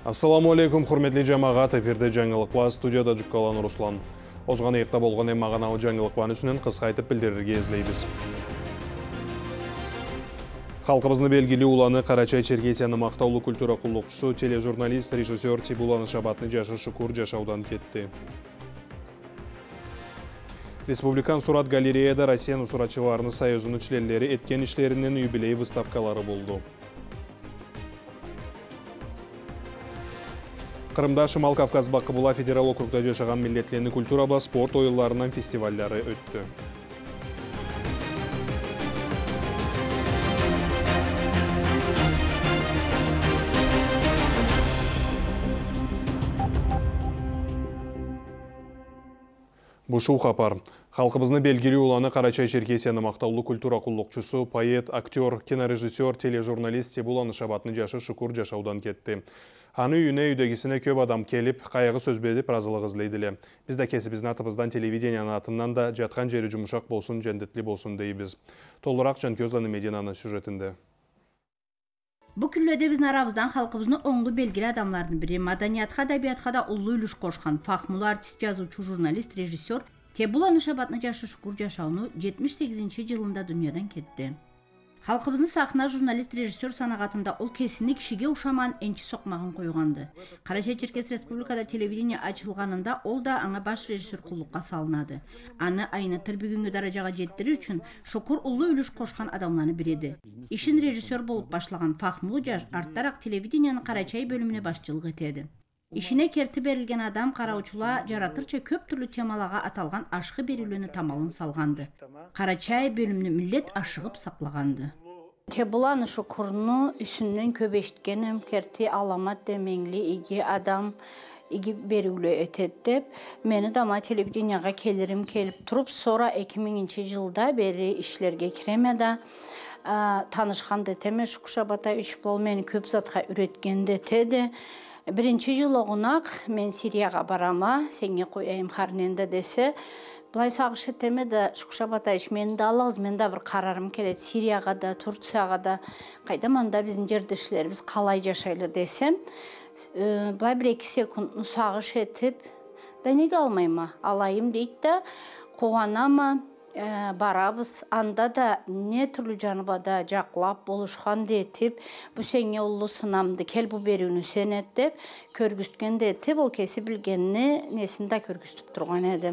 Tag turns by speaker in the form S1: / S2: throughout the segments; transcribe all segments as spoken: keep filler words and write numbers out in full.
S1: Ассаламу алейкум, құрметлі жамағат, эфирде жаңылықла, студияда жүккалан Руслан. Озған еқта болған еммағаналы жаңылықлан үсінен қысқайтып білдерерге езлейбіз. Халқыбызны белгілі уланы Қарачай Черкесияны мақтаулы культура құллықшысы, тележурналист, режиссер Тибуланы Шабатны Жашы Шукур жашаудан кетті. Республикан Сурат галереяда Россияны суратчыларыны союзының членлері еткен ішлерінен юбилей выставкалары болды. Қырымда Шымал Кавказ Баққыбыла федерал округда жашаған миллетлені культурабла спорт ойыларынан фестивальдары өтті. Бұшу қапар. Халқыбызны белгілі уланы Қарачай Черкесияны мақтаулы культура құллықчысы, поэт, актер, кинорежиссер, тележурналист Тибуланы Шабатны Жашы Шукур жашаудан кетті. Аны үйіне үйдегісіне көп адам келіп, қайығы сөз бедіп разылық ізлейділі. Біз де кесібіздің атыбыздан телевиденияны атынан да жатқан жері жұмышақ болсын, жәндетлі болсын дейбіз. Толырақ Жанкөзланы Мединаны сюжетінде.
S2: Bu küllöde bizin arabızdan halkımızın oğlu belgili adamlarının biri, madaniyatxa, adabiyatxa da ullu ülüş koşkan, fahmulu artist, yazıcı, jurnalist, rejissor Tibulаны Şabatны Жашы Шукур жашауны жетимиш сегизинчи жылында дүниядан кетті. Халқыбыздың сахна журналист, режиссер санағатында ол кесіні кішіге ұшаман әнші соқмағын қойғанды. Қарачай Черкес Республикада телевидение açılғанында ол да аңа баш режиссер құллыққа салынады. Аны айны тір бүгінгі даражаға жеттірі үшін Шукур ұлы үліш қошқан адамланы біреді. Ишін режиссер болып башлаған Фахмулу Жаш арттарақ телевидениені Қарачай бөліміне башчылық етеді. Ишине керті берілген адам қараучыла жаратырча көп түрлі темалаға аталған ашқы берілуіні тамалын салғанды. Қарачай бөлімні милlet ашығып сақлағанды.
S3: Tibulаны Шукурну үсіннен көп ештігенім керті аламат демеңлі иги адам иги берілі өтеді. Мені дама телевиденияға келерім келіп тұрып, sonra эки миңинчи жылда бері ішлерге кіремеді. Танышқан детеме Шукур Шабатович бол мені көп затқа үреткен детеді. Birinci жыл оғынақ мен Сирияға барама, сенге қойайым қарненді десе, бұлай сағыш етеме де Шукур Шабатович мені да алығыз, мен да бір қарарым келеді Сирияға да, Турцияға да, қайда манда біздің жердішілер, біз қалай жашайлы десем, бұлай бір-екі секундны сағыш етіп, да неге алмайма, алайым дейді, қуанама, барабыз, анда да не түрлі жаныбада жақлап болушқан детіп, бұ сенге ұлы сынамды кел бұ беруіні сен әттіп, көргісткен детіп, ол кесі білгенні несінде көргістіп тұрған еді.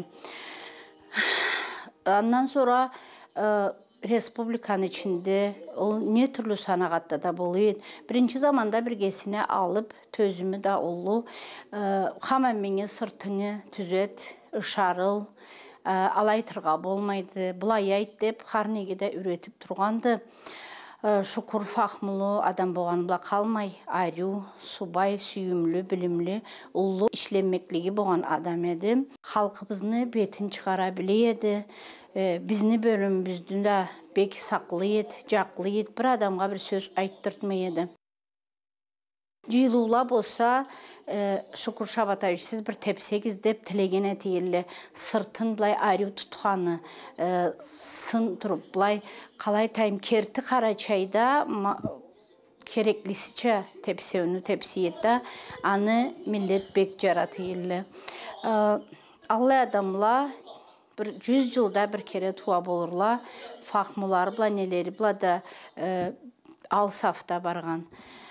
S3: Аннан sonra республиканың içinde ол не түрлі санағатта да болуyd. Бірінші заманда біргесіне алып, төзімі да олу, қаман мене сыртыны түзет, ұшарыл, алайтырға болмайды, бұлай айт деп қарнеге де үретіп тұрғанды. Шукур Фахмулу адам болған бұла қалмай, айру, субай, сүйімлі, білімлі, ұлы ішленмеклігі болған адам еді. Халқыбызны бетін шығара біле еді. Бізні бөлім біздің бек сақлы еді, жақлы еді, бір адамға бір сөз айттыртмай еді. Жылула болса, Шукур Шабатович, сіз бір тепсегіз деп тілеген әтейілі, сыртын бұлай айру тұтқаны, сын тұрып, бұлай қалай тайым керті Қарачайда кереклісіче тепсеуіні тепсі еді, аны милlet бек жаратейілі. Аллай адамла бір жүз жылда бір кере туа болырла, фахмулары бұла нелері бұла да алсафта барған.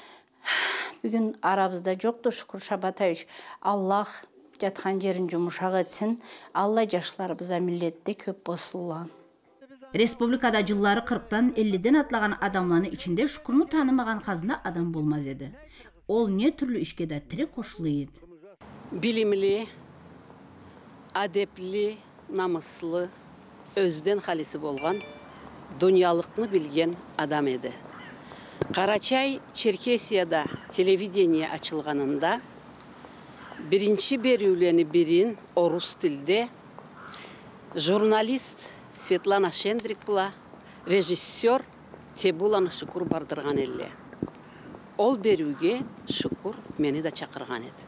S3: Бүгін арабызда жоқты Шукур Шабатович. Аллах жатқан жерін жұмышақ етсін. Алла жашларыбыза милletте көп босылла.
S2: Республикада жыллары қырықтан эллиден атлаған адамланы içinde Шукурну танымаған қазына адам болмаз еді. Ол не түрлі ішке де тірі қошылы еді.
S4: Bilimli, adepli, намыслы, өзден халisi болған, дүниялықны білген адам еді. Қарачай Черкесияда телевидение açılғанында birinci берулені бірін орыс тілде журналист Светлана Шендрик бұла, режиссер Тибуланы Шукур бардырған әлі. Ол беруге Шукур мені да чақырған еді.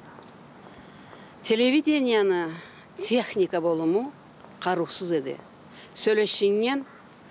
S4: Телевиденияны техника болымы қарусыз еді. Сөйлешінген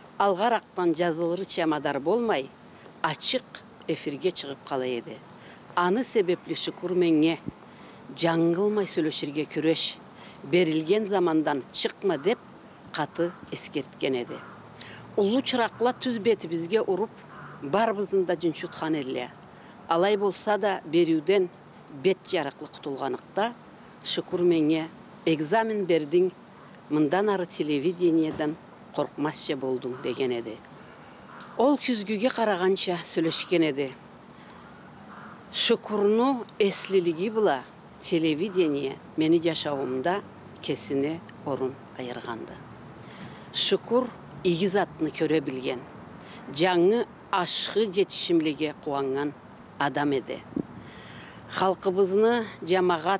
S4: алғарақтан жазылыры чамадар болмай, açık efirge çıkıp kala edi. Аны себепли Шүкүр менге жаңғылмай сөйлөшірге күреш берілген замандан шықма деп қаты ескерткен еді. Улу чырақла түз беті бізге ұрып, бар бізінде жүншутқан әлі. Алай болса да беруден бет жарықлы құтылғанықта Шүкүр менге экзамен бердің, мындан ары телевидениеден қорқмасша болдың деген еді. Ол күзгіге қарағанша сөйлешкен еді. Шүкүрну эслилиги була телевидение мені жашауымда кесіне орын айырғанды. Шүкүр игиз атны көре білген, жаңы ашқы жетішімлеге қуанған адам еді. Халқыбызны жамағат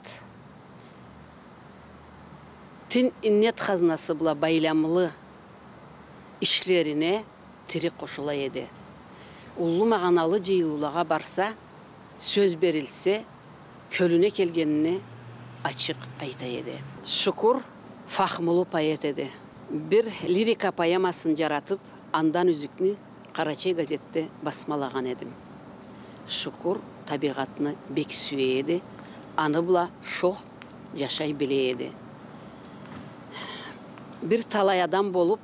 S4: тин иннет қазынасы була байламылы ішлеріне тірі қошыла еді. Уллу мағаналы жиылулаға барса, сөз берілсе, көліне келгеніне açık ayta edi. Şükür fahmulu poet edi. Bir lirika poemaсын жаратып, андан үзүкні Карачай газетте басмалаган едім. Шүкүр табиғатны бек сүйе еді, аны була шоқ жашай біле еді. Bir талай адам болып,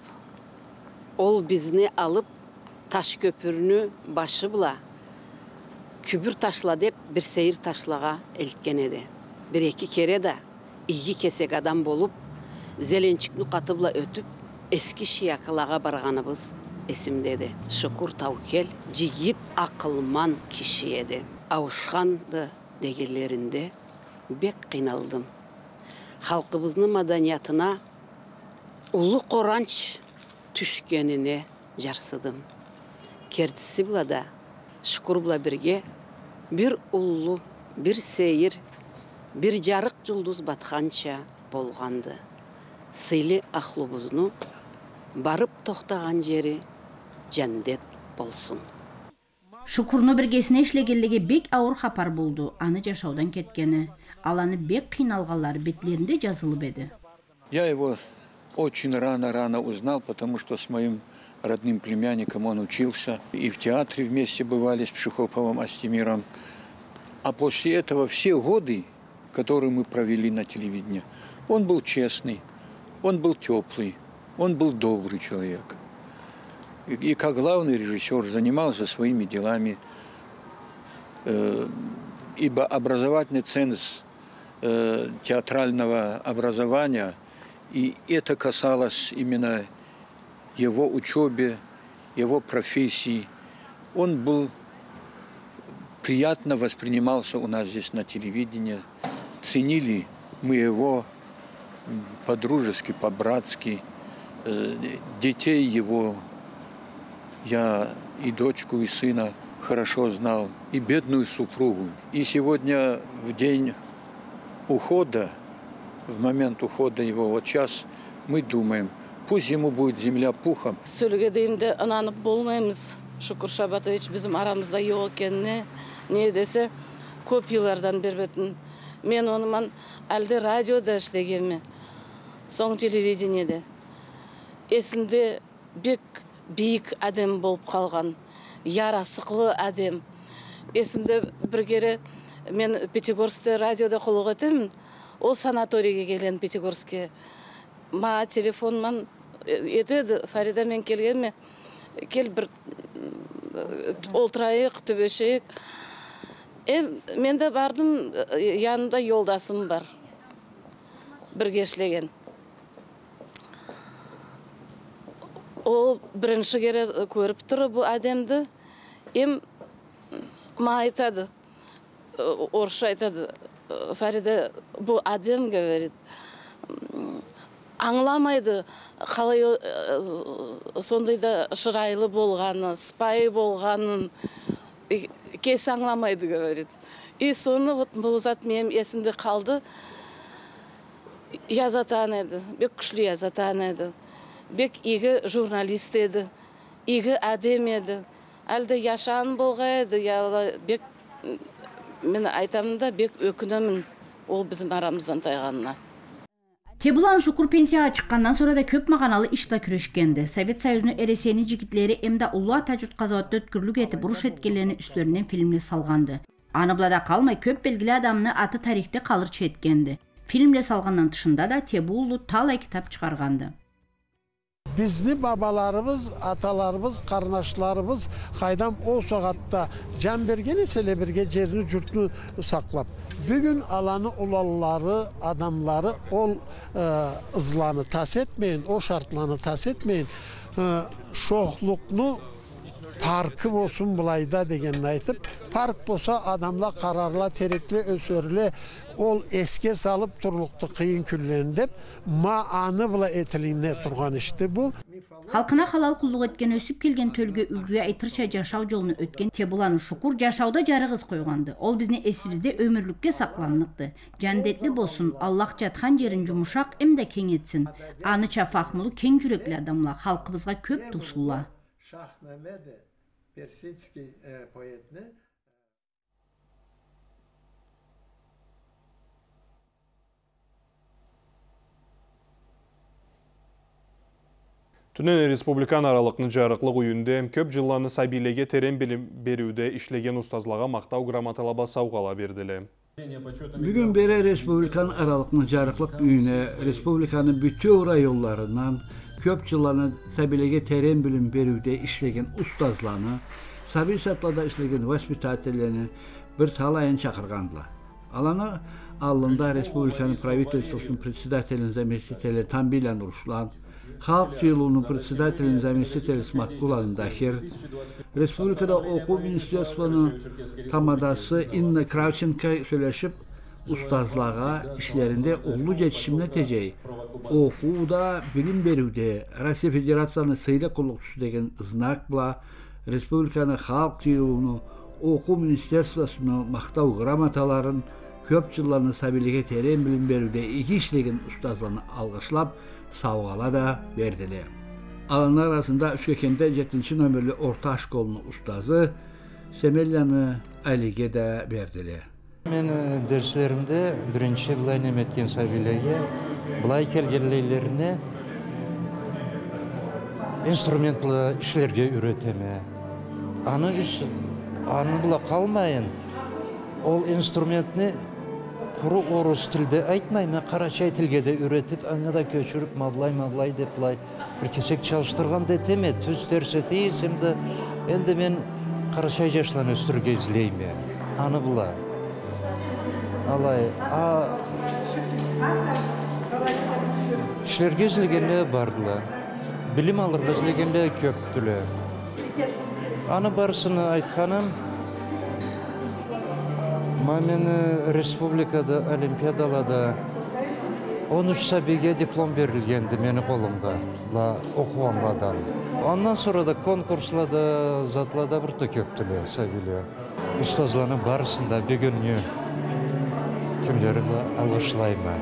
S4: ол бізні алып, таш көпіріні башы була, күбір ташла деп бір сейір ташлаға елткен еді. Bir iki kere de iyi kesek adam bolup, zelençikni katıbla ötüp, eski şiyakılağa barğanыбыз esimdedi. Şükür Tavkel, jigit akılman kişi edi. Avuşkandı degelerinde bek qıynaldım. Halkımızın madaniyatına ulu qoranç tüşkenine jarsıdım. Kertisi bula da, Şükür bula birge, bir ulu, bir seyir, bir жарық жұлдыз батқанша болғанды. Сыйлы ақлыбызны барып тоқтаған жері жәндет болсын.
S2: Шүкүрнү биргесине иштегенлиги бек ауыр хапар болду. Аны жашаудан кеткени, ал аны бек кыйналганлары бетлеринде жазылып эди.
S5: Я его очень рано-рано узнал, потому что с моим родным племянником он учился. И в театре вместе бывали с Пшехоповым Астемиром. А после этого все годы, который мы провели на телевидении. Он был честный, он был теплый, он был добрый человек. И, и как главный режиссер занимался своими делами, э, ибо образовательный ценз э, театрального образования, и это касалось именно его учебы, его профессии, он был приятно воспринимался у нас здесь на телевидении. Ценили мы его по-дружески, по-братски. Детей его я и дочку, и сына хорошо знал, и бедную супругу. И сегодня в день ухода, в момент ухода его, вот сейчас мы думаем, пусть ему будет земля пухом.
S6: Söylediğimde ananıp болмаймыз. Şükür Şabatovич bizim aramızda yok ekеніне, не десе, көп yıllardan бербетін. Мен оныман әлде радиода іштегенме, соң телевидениеде. Есімде бек биік әдем болып қалған, ярасықлы әдем. Есімде бір кере мен Пятигорскте радиода құлық етемін, ол санаторийге келген Пятигорскке. Ма телефонман етеді, Фарида мен келгенме, кел бір олтырайық, төбешейік. Мен де бардым, янымда yolдасым бар, бірге ішлеген. Ол бірінші кере көріп тұры бұл әдемді, ем ма айтады, орысша айтады, Фарида, бұл әдем, говорит, аңламайды, қалай сондайда шырайлы болғаны, спай болғанын, кес аңламайды, говорит. И соны вот бұзат мен есімде қалды, язатан еді, бек күшлі язатан еді, бек игі журналист еді, игі әдем еді, әлді яшан болға еді, бек, мен айтамында бек өкінімін ол bizim арамыздан тайғанына.
S2: Тебулан Шүкүр пенсияға чыққандан sonra да көп мағаналы ішла күрешкенді. Совет Союзының эресени жигитлери эмда улуу ата журт казабатта өткүрлүк этип буруш эткенлерини үстөрүнөн фильмге салганды. Аны bulada kalmay köp belgili adamını atı tarihte kalırçı etkendi. Filmle salgandan dışında da Tebuğlu talay kitap çıkargandı.
S7: Bizni babalarımız, atalarımız, karnaşlarımız haydam o sokakta can bergeni sele birge cerini cürtünü saklap. Bugün alanı olalları, adamları ol e, ızlanı tas etmeyin, o şartlarını tas etmeyin. E, şohluklu parkı olsun bulayda degen aytıp, park bolsa adamla kararla, terekli, ösörlü ol eske salıp turluktu kıyın küllen dep ma anı bula etiline turgan işte bu.
S2: Halkına halal kulluk etken ösüp kelgen tölge ülgüye aytırça yaşaw jolunu ötken Tebulanı şukur yaşawda jarıgız koygandı. Ol bizni esibizde ömürlükке saklanlıktı. Candetli bolsun, Allah jatkan jerin jumuşak emde keng etsin. Anıça fahmulu keng yürekli adamla halkımızga köp tusulla.
S7: Şahname de Persitski poetini
S1: Түнен республикан аралықны жарықлық үйінде көп жылланы сәбилеге терен білім беруде ішлеген ұстазлаға мақтау грамоталаба сауғала берділі.
S8: Bugün beri Respublikan aralıklı jarıklık büyüne, Respublikanın bütün rayonlarından köp yıllarını sabilege teren bilim berüde işlegen ustazlarını, sabi satlada işlegen vaspitatellerini bir talayın çakırgandılar. Alanı alında Respublikanın pravitelstosunun председателин заместителі Тамбилян Руслан, Halk Siyoluğunun председателин заместителі Смакулан Дахир, Respublikada Oku Ministerstvo'nun tamadası Inna Kravchenko söyleşip ustazlığa işlerinde oğlu geçişimine teceği. Okuda bilim berüde Rusya Federasyonu sayıda kullukçusu degen znak bula Respublikanın Halk Siyoluğunu Oku Ministerstvo'sunu maktav gramataların köp yıllarını sabilige teren bilim berüde iki işlegen ustazlarını algıslap savgala da verdiler. Alanlar arasında Üçkekende yedinci nömerli orta şkolunun ustazı Semelyanı Ali'ge de verdiler.
S9: Men derslerimde birinci bulay nemetken sabilerge bulay kelgelelerine instrumentli işlerge üreteme. Anı üst, anı bula kalmayın. Ol instrumentni kuru orus tilde aytmayma, Karaçay tilge de üretip, anı da köçürüp, mablay mablay deplay bir kesek çalıştırgan deteme, tüz ders eteysem de, endi men Karaçay yaşlan östürge izleyme. Anı bula. Alay, a... İşlerge izlegenle bardılar. Bilim alırga izlegenle köptüler. Anı barısını aytkanım, Mamen Respublikada, Olimpiyadalada on üç sabige diplom verilgendi meni kolumda, la okuanladan. Ondan sonra da konkurslada, zatlada bir köptüler sabiler. Ustazlarının barısında bir günü kimlerimle alışlayma.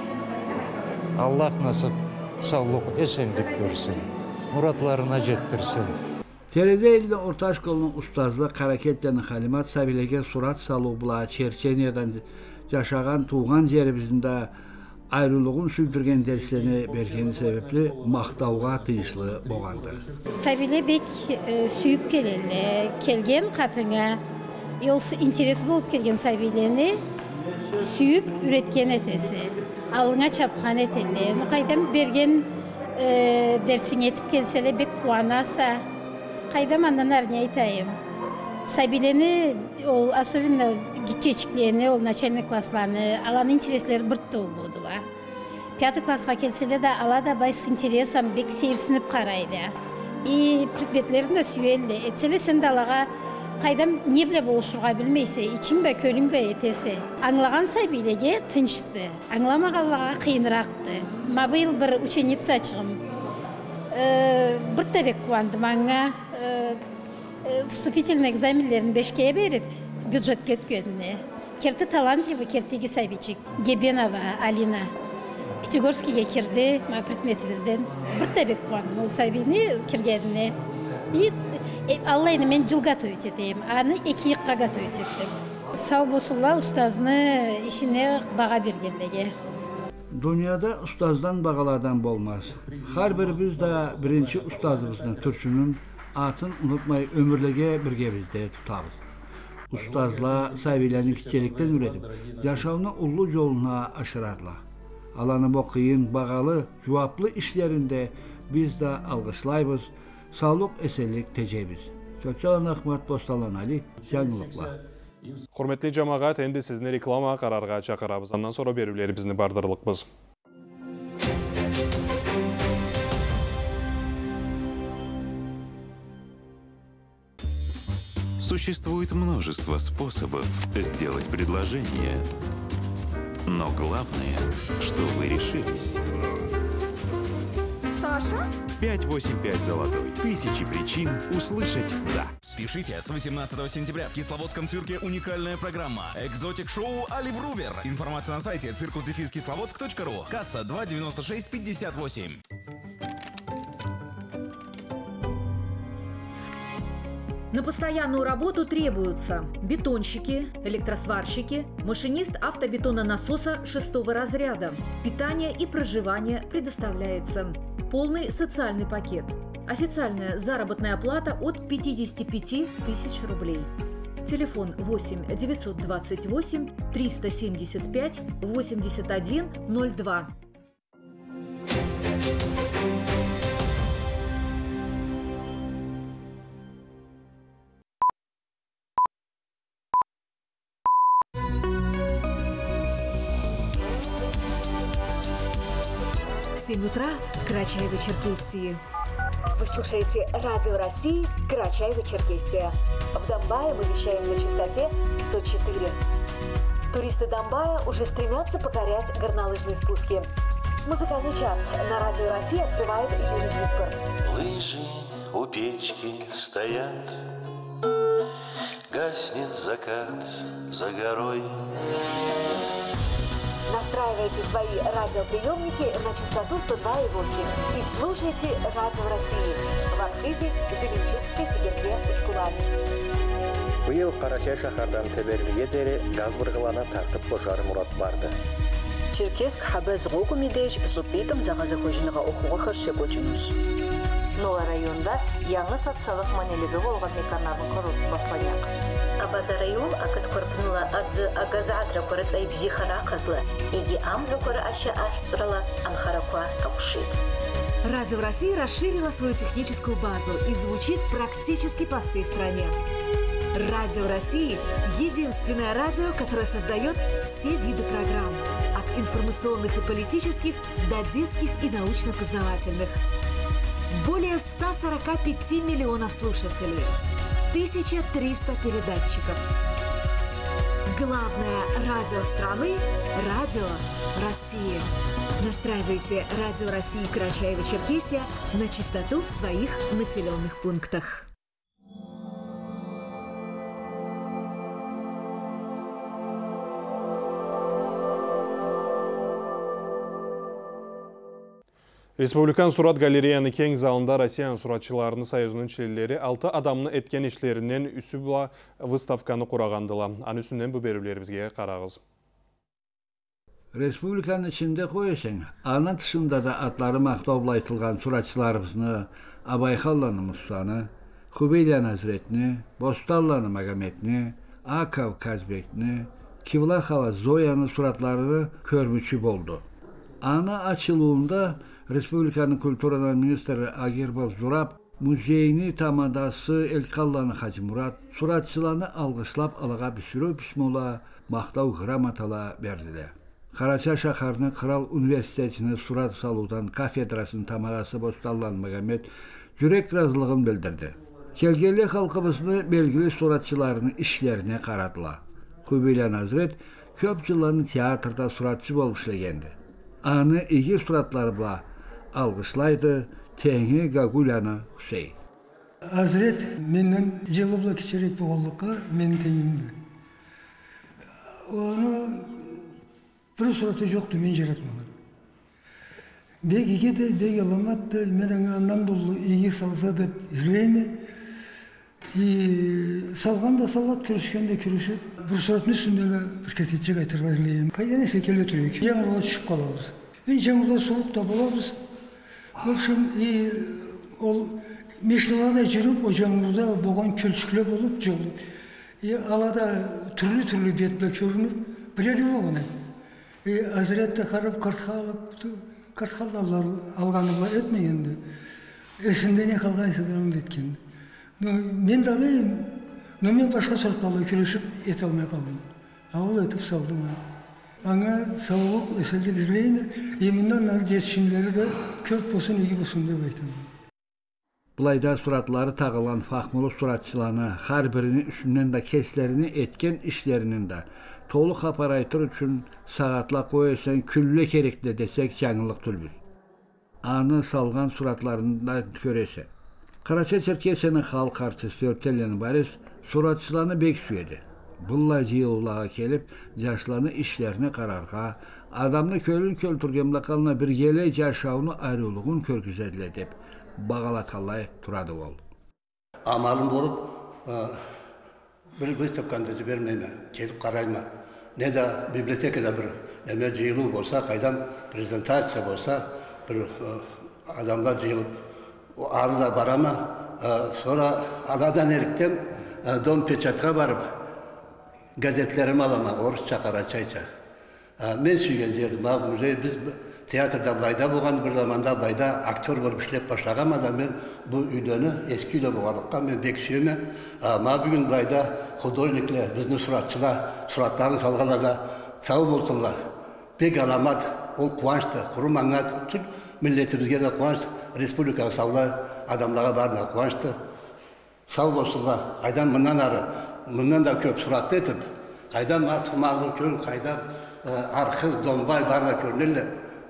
S9: Allah nasip sağlık, esenlik versin, muratlarına jettirsin.
S8: Tereze ilde orta şkolunun ustazlığı Karaketyan'ın Halimat Sabilege surat salı bula Çerçeniya'dan yaşagan tuğan yerimizde ayrılığın sürdürgen derslerini bergeni sebepli maktavga tıyışlı boğandı.
S10: Sabile bek e, süyüp geleli, kelgen katına, yolsu interes bulup kelgen Sabileni süyüp üretken etesi, alına çapkan eteli, mukaydam bergen e, dersin etip gelsele bek kuanasa, kaydam andan ne aytayım. Sabileni ol asovina gitçeçiklerini, ol начальный klasslarını, alan interesleri bırttı oldular. Piyatı klasga kelsele de ala da bay с интересом bek seyirsinip karaydı. И предметlerini de süyeldi. Etsele sen de alaga kaydam ne bile boğuşurga bilmeyse, için be kölün be etesi. Anlagan Sabilege tınçtı. Anlamagallaga kıyınıraktı. Ma bu yıl bir ученица açığım. Bırtta bek kuandım anga. Вступительный экзаменlerini beşkeye berip bюджет ketkönüne. Kerti talantливый kertigi Sabичик, Гебенова Алина. Пятигорскийге kirdi, ma предметimizden. Bırtta bek kuandım o Sabini kirgenine. И Allah'ını men jıl готовить eteyim. Anı iki yıkka готовить ettim. Sağ bosulla ustazını işine bağa bergenlege.
S8: Dünyada ustazdan bağalardan bolmaz. Her birimiz de birinci ustazımızın türsünün atın unutmayı ömürlege birge bizde tutarız. Ustazlar sayvilerini kiçilikten üretip, yaşamını ullu yoluna aşıradılar. Alanı okuyun, bağalı, cevaplı işlerinde biz de algıslayız, sağlık eserlik tecevüz. Çoçalan Ahmet Postalan Ali, Жаңылықла.
S1: Hurmetli cemaat, endi sizni reklama kararga çakırabız. Ondan sonra berүүлерибизни bardırlıkbыз.
S11: Существует множество способов сделать предложение. Но главное, что вы решились.
S12: Саша?
S11: пять восемь пять золотой. Тысячи причин услышать «да».
S13: Спешите, с восемнадцатого сентября в Кисловодском цирке уникальная программа «Экзотик-шоу Олив Рувер». Информация на сайте циркус дефис кисловодск точка ру. Касса два девяносто шесть пятьдесят восемь.
S12: На постоянную работу требуются бетонщики, электросварщики, машинист автобетононасоса шестого разряда. Питание и проживание предоставляется. Полный социальный пакет. Официальная заработная плата от пятидесяти пяти тысяч рублей. Телефон восемь девятьсот двадцать восемь триста семьдесят пять восемьдесят один ноль два. семь утра в Карачаево-Черкесии. Вы слушаете Радио России Карачаево-Черкесия. В Домбае мы вещаем на частоте сто четыре. Туристы Домбая уже стремятся покорять горнолыжные спуски. Музыкальный час на Радио России открывает Юрий Висбор.
S14: Лыжи у печки стоят, гаснет закат за горой.
S12: Настраивайте свои радиоприемники на частоту сто два и восемь и слушайте Радио России в Архизе, Зеленчукской, Тегерде, Учкулане.
S15: Быйыл Карачай шахардан Теберлиге дере газ быргылана тартып кошар мурат барды.
S16: Черкесск хабез гуку мидеш супитым загаза көжініға оқуға хыршы көчінуш.
S17: Нола районда яңы социалык манелігі болған меканабын құрылысы бастаняк.
S18: Абаза район акыт корпнула адзы агазатра корыц айбзи харақазлы, иги амлю коры аша ахчырала анхаракуа акушит.
S12: Радио России расширила свою техническую базу и звучит практически по всей стране. Радио России – единственное радио, которое создает все виды программ. От информационных и политических до детских и научно-познавательных. Более ста сорока пяти миллионов слушателей. тысяча триста передатчиков. Главное радио страны – Радио России. Настраивайте Радио России Карачаево-Черкесия на частоту в своих населенных пунктах.
S1: Республикан Сурат галереяны кең залында Россиян суратчыларыны союзунун членleri алты адамны эткен ишлеринен үсү була выставканы курагандыла. Аны үсүнөн бу берүүлерибизге карагыз.
S8: Республиканын içinde koyasın, ana dışında da adları maqtobla aytılgan suratçılarımızı, Abayxallanı Mustanı, Xubeyliyan Hazretini, Bostallanı Magametini, Akav Kazbekni, Kivlaxava Zoyanı suratlarını körmüçü boldu. Ana açılığında Respublikanın Kulturadan Ministri Agirbov Zurab muzeyini tamadası Elkallanı Hacı Murat suratçılarını algıslap alağa bir sürü bismola maqtav gramatala verdiler. Karaçay şaharının Kral Üniversitesini surat saludan kafedrasının tamadası Bostallan Magamet yürek razılığını bildirdi. Kelgeli halkımızın belgili suratçılarının işlerine karadılar. Xubeyliyan Hazret köpçülerini teatrda suratçı bolup işlegendi. Anı iyi suratlarla algıslaydı Tengi Gagulyana Hüseyin.
S19: Hazret menden yılıbla kişilik boğulluğa men tengimdi. Onu bir suratı yoktu, men yaratmadım. Bek iki de, bek alamadı, men andan dolu iyi salsa da izleyme. Salgan da salat, kürüşken de kürüşüp, bir suratın üstünde bir kesetçek aytırga izleyeyim. Kayda neyse kelle türüyük. Yağar o çıkıp kalabız. Ve жаңылда soğuk da bulabız. Akşam ol meşrelerde jirip o жаңылda boğan kölçükle bulup jolu. Алада түрлі-түрлі бетлі көрініп, бірері оғына. Азіретті қарап, картхалалар алғанымла етмегенді. Есінде не қалғайсыдарым деткен. Мен далайым, но мен башқа сұртмалы күрешіп ет алмай қалдым. Ауыл етіп салдым. Аңа саулық, өсілдік ізлейіні, еміннен нар жетшімлері де көп болсын, үй болсын деп айтым.
S8: Бұлайда сұратлары тағылған фахмылы сұратшыланы, қар бірінің үстінен де кесілеріні еткен ішлерінің де толық апарайтыр үшін сағатла қойырсан күллі керекті десек жаңылық түлбіз. Аны салған сұратларында көресі. Қарача-Черкесияның халық артисті Өртелені Барис сұратшыланы бек сүйеді. Бұлла жиылулаға келіп, жашланы ішлеріне қарарға, адамны көлін көлтіргемді қалына біргелі жашауыны айрылығын көргізеділі деп бағалатқалай тұрады ол.
S20: Амалым болып, бір выставканды жібермейме, келіп қарайма. Не да библиотекада бір неме жиылу болса, қайдам презентация болса, бір адамдар жиылып, арыда барама, sonra анадан еріктем, дом печатқа барып, газетлерім алама, орысша, қарачайша. Мен сүйген жердім, уже біз театрда Абылайда болған бір заманда Абылайда актер болып ішлеп башлаған адам мен бұл үйлені ескі үйлі болғандыққа мен бек сүйеме. Ма бүгін Абылайда художниклер, біздің сұратшылар, сұраттарын салғаларда сау болсынлар. Бек аламат, ол қуанышты, құрым аңат, түр миллетімізге де қуанышты, республикаға саулы адамдарға барына қуанышты. Сау болсынлар, қайдан мұнан ары, мұнан да көп сұратты етіп, қайдан ма тұмағылы көл, қайдан арқыз, домбай барда көрінелі.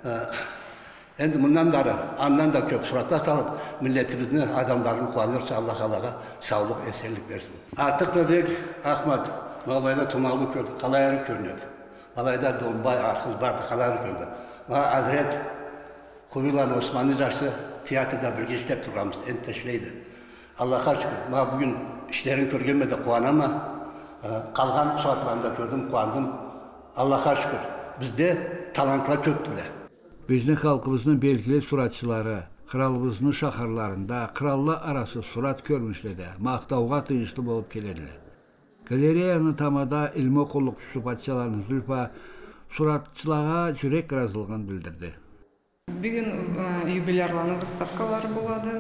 S20: Енді мұнан дары, аннан да көп сұрата салып, миллетімізді адамдардың қуанырса Аллах Аллаға саулық, еселік берсін. Артық да бек Ахмат, Малайда тұмағылы көрді, қалай әрі көрінеді. Малайда домбай, арқыз барды, қалай әрі көрінеді. Ма Азрет, Хубилан Османы жашы театрда бірге іштеп тұрғамыз, енді тәшілейді. Аллаға шүкір, ма бүгін іштерін көргенмеді қуанама, қалған сұратларында көрдім, қуандым. Аллаға шүкір, бізде талантлар көптілі.
S8: Біздің халқымыздың белгілі сұратшылары, kralımızın şaharlarında kralla arası surat görmüşledi, maqtavğa tıyışlı болып келеділі. Галереяны тамада ilmi okulluqçusu patşalarının Zülfa suratçılağa жүрек разылығын білдірді.
S21: Бүгін юбиларланы выставкалары болады.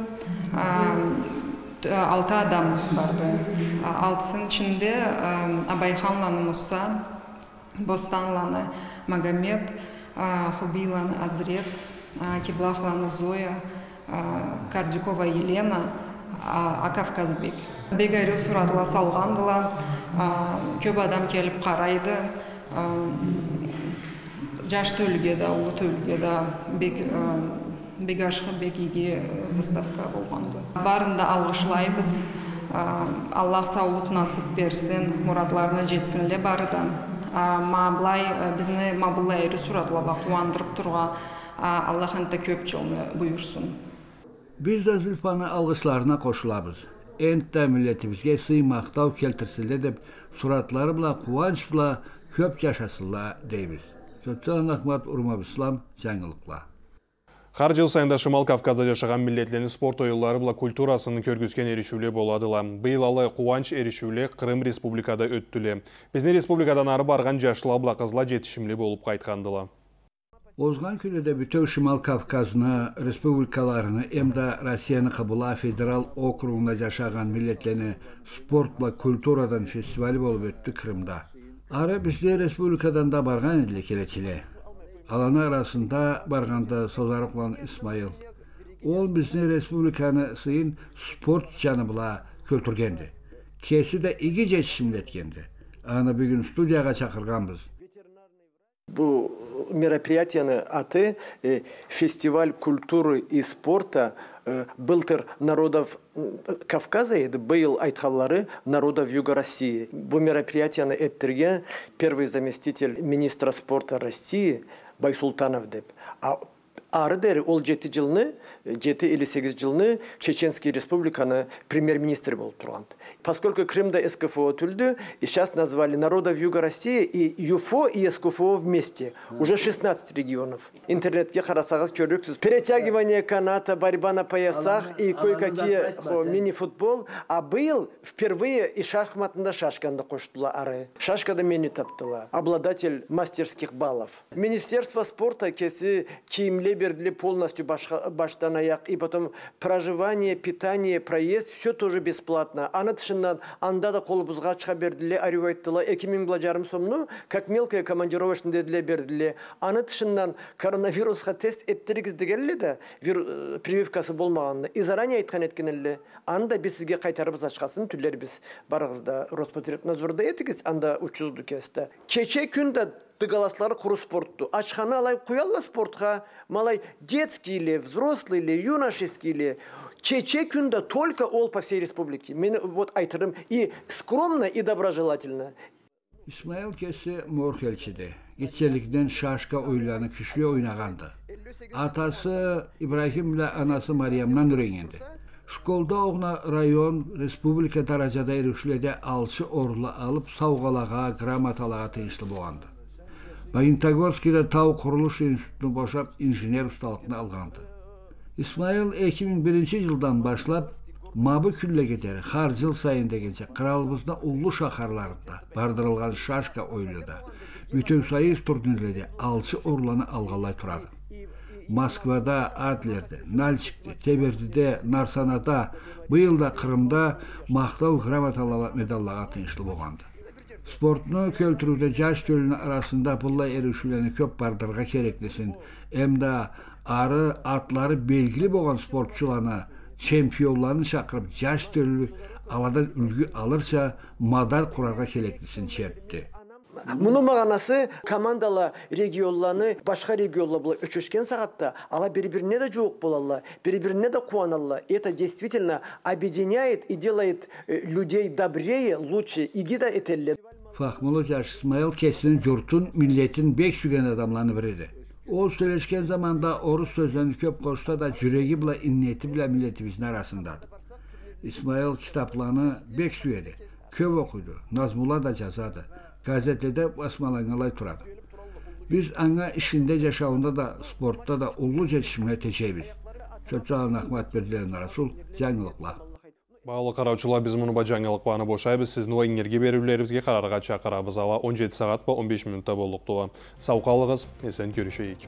S21: Алты адам барды. Алтысының ішінде Абайханланы Муса, Бостанланы Магомед, Хубиланы Азрет, Киблахланы Зоя, Кардюкова Елена, Акавказбек. Бегайры сұратыла салғандыла, көп адам келіп қарайды. Жаш төлге да, ұлы төлге да бек ашқы бек еге выставка болғанды. Барында алғышлайбыз. Аллах саулық насып берсін, мұратларына жетсінле барыда. Мабылай, бізні мабылай әрі сұратлаба қуандырып тұрға Аллах әнті көп жолны бұйырсын.
S8: Biz de Zülfan'ı algıçlarına koşulabız. Ent'te milletimize sığmaqtav keltirsildi deb suratları bila kuvanç bila köp yaşasılla deybiz. Sötçan Ahmet Urmab İslam жаңылықла.
S1: Har жыл сайында Шымал Кавказда жашаған миллетлерінің спорт ойылары bila культурасының көргізген ерішуле боладыла. Быйыл алы қуанч ерішуле Қырым республикада өттіле. Біздің республикадан ары барған жашыла bila қызла жетішімле болып қайтқандыла.
S8: Ozgan külüde bütün Şimal Kafkazını, respublikalarını, hem de Rusiyanın Kabula Federal Okruğunda yaşayan milletlerini sportla kulturadan festivali bolup öttü Kırım'da. Ara bizde respublikadan da bargan edili keleçili. Alanı arasında barganda Sozarıklan İsmail. Ol bizde respublikanı sıyın sport canıbla kültürgendi. Kesi de iki geçişimle etkendi. Anı bir gün studiyaga çakırganbız.
S22: Bu мероприятияны аты фестиваль культуры и спорта былтыр народов Кавказа еді, быйыл айтқалары народов Юга России. Бұл мероприятияны әттірген первый заместитель министра спорта России Байсултанов деп. ары дәрі ол жеті жылны, жеті элүү сегиз жылны Чеченский республиканы премьер-министр болып тұрған. Поскольку Крымда СКФО түлді, и сейчас назвали народов Юга России, и ЮФО и СКФО вместе. Уже шестнадцать регионов. Интернетке қарасағыз көрдіңіз. Перетягивание каната, борьба на поясах и кое-какие мини-футбол. А был впервые и шахматында шашканда қоштыла ары. Шашкада мені таптыла. Обладатель мастерских баллов. Министерство спорта кесі киімле берділі полностью баштан аяқ. И потом проживание, питание, проезд, все тоже бесплатно. Аны тышынан анда да қолыбызға чыға берділі, арюайттыла. эки миң жарым сомну, как мелкая командировочный дедле берділі. Аны тышынан коронавирусқа тест еттірігіз дегелі де, прививкасы болмағанды. И заранее айтқан еткенелі. Анда біз сізге қайтарыбыз ашқасын, түлер біз барығызда Роспотребнадзорда етігіз, анда учузду кесті. Кече күнді дыгаласлары құру спортту. Ашқаны алай қуялла спортқа, малай детский ли, взрослый ли, юношеский ли. Чече күнді только ол по всей республике. Мен вот айтырым и скромно, и доброжелательно.
S8: İsmail kesi Morkelçi'de. Geçerlikten şaşka oylarını küçlü oynağandı. Atası İbrahim ile anası Meryem'den ürengendi. Şkolda oğuna rayon, respublika derecede erişlede alçı orlu alıp savgalağa, gramatalığa teyisli boğandı. Bagintagorski'de Tau Kuruluş Enstitüsü'nü boşap injiner ustalığını alğandı. İsmail iki ming birinci yıldan başlap Mabı küllegederi har yıl sayında gence kralımızda ullu şaharlarında bardırılgan şaşka oyluda bütün sayız turnirlerde alçı orlanı alğalay turadı. Moskvada, Adler'de, Nalçik'te, Teberdi'de, Narsana'da, bu yılda Kırım'da maqtav gramatalı medallağa tınışlı boğandı. Sportunu költürüde jaş tölünün arasında bulla erişüleni köp bardırga kereklesin. Emda arı atları belgili boğan sportçularına çempiyonlarını çakırıp jaş tölü aladan ülgü alırsa madar kurarga kereklisin çepti.
S22: Мұның мағанасы командалы регионланы башқа регионла бұлай өчөшкен сағатта ала бір-біріне де жоқ болалла, бір-біріне де қуаналла. Это действительно объединяет и делает людей добрее, лучше. Иги да етеллер.
S8: Фахмолу Жаш İsmail kesinin jurtun, milletin bek sügen adamlarını biriydi. O söyleşken zamanda orus sözlerini köp koşta da jüregi bile inniyeti bile milletimizin arasındadır. İsmail kitaplarını bek süyedi, köp okuydu, nazmula da cazadı. Gazetede basmalangalay turadı. Biz ana işinde yaşamında da sportta da ullu жетişimine teşebbüs. Çoçağın Ahmet Berdilen Rasul, жаңылықла.
S1: Bağlı қараучылар, biz мұны ба жаңылықпаны бошайбыз. Сіздің ойыңерге берулерімізге қарарға чақырабыз. Ала он жеті сағат ба он беш минутта болдық туа. Сауқалығыз, esen көрішейік.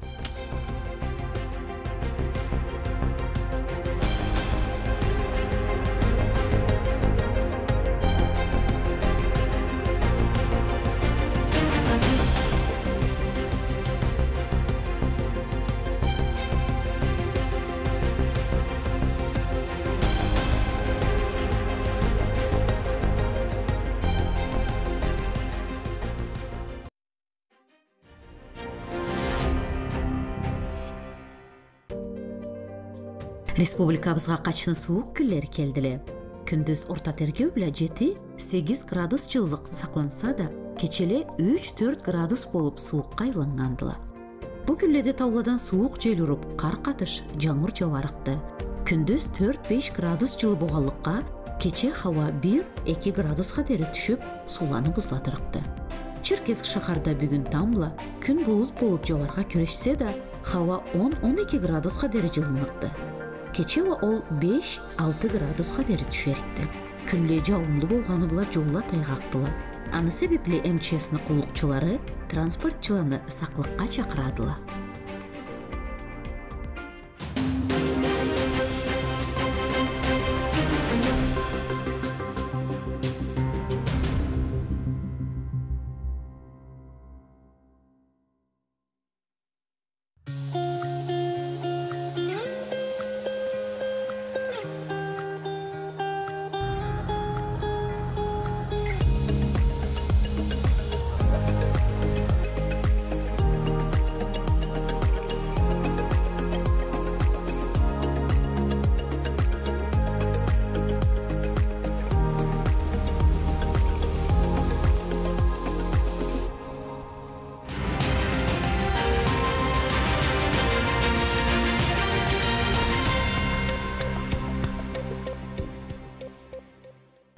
S2: Республикабызга качты суук күнлер келдиле. Күндүз орта тергөө биле жети сегиз градус жылдык сакланса да, кечеле үч төрт градус болуп суукка айлангандыла. Бу күнлерде тауладан суук жел уруп, кар катыш, жамыр жабарыкты. Күндүз төрт беш градус жылы болганлыкка, кече хаба бир эки градуска дери түшүп, сууланып бузулатырыкты. Черкесск шахарда бүгүн тамла, күн булут болуп жабарга күрөшсө да, хаба он он эки градуска дери жылыныкты. Кече ол беш алты градуска дери түшөрүктү. Күнле жаумдуу болганы була жолла тайгактыла. Аны себепле эм че эстин кулукчулары транспортчуларны саклыкка чакырадыла.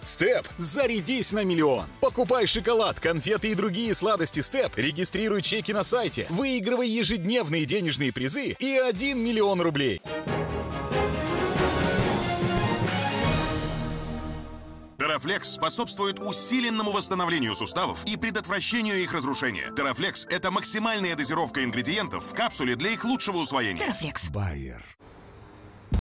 S3: Степ, зарядись на миллион. Покупай шоколад, конфеты и другие сладости Степ, регистрируй чеки на сайте, выигрывай ежедневные денежные призы и один миллион рублей.
S4: Терафлекс способствует усиленному восстановлению суставов и предотвращению их разрушения. Терафлекс – это максимальная дозировка ингредиентов в капсуле для их лучшего усвоения.
S23: Терафлекс.
S4: Байер.